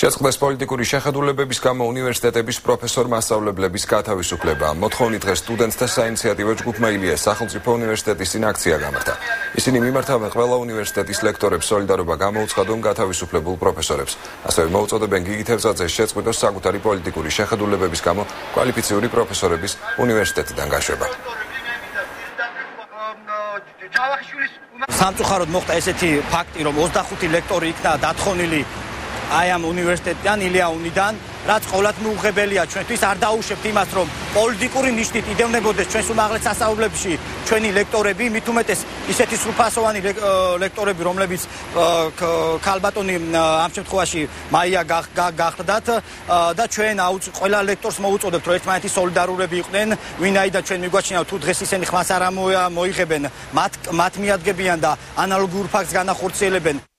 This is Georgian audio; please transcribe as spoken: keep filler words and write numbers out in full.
შეწყდეს პოლიტიკური შეხედულებების გამო უნივერსიტეტების პროფესორ-მასწავლებლების გათავისუფლება. მოთხოვნით დღეს სტუდენტთა საინიციატივო ჯგუფმა ილიას სახელმწიფო უნივერსიტეტის წინ აქცია გამართა. ისინი მიმართავენ ყველა უნივერსიტეტის ლექტორებს სოლიდარობა გამოუცხადონ გათავისუფლებულ პროფესორებს. ასევე მოუწოდებენ გიგი თევზაძეს შეწყვიტოს საკუთარი პოლიტიკური შეხედულებების გამო კვალიფიციური პროფესორების უნივერსიტეტიდან გაშვება. სამწუხაროდ მოხდა ესეთი ფაქტი, რომ ოცდახუთი ლექტორი იქნა დათხოვნილი აი ამ უნივერსიტეტიდან, ილია უნიდან, რაც ყოველთ მიუღებელია ჩვენთვის. არ დაუშვებთ იმას, რომ პოლიტიკური ნიშნით იდევნებოდეს ჩვენს უმაღლეს სასწავლებლებში ჩვენი ლექტორები, მით უმეტეს ისეთი სრულფასოვანი ლექტორები, რომლებიც ქალბატონი ამ შემთხვევაში მაია გახდათ და ჩვენ ყველა ლექტორს მოუწოდებთ, რომ ერთმანეთის სოლიდარულები იყვნენ, ვინაიდან ჩვენ მიგვაჩნია თუ დღეს ისინი ხმას არ მოიღებენ, მათ მათ მიადგებიან და ანალოგიურ ფაქტს განახორციელებენ.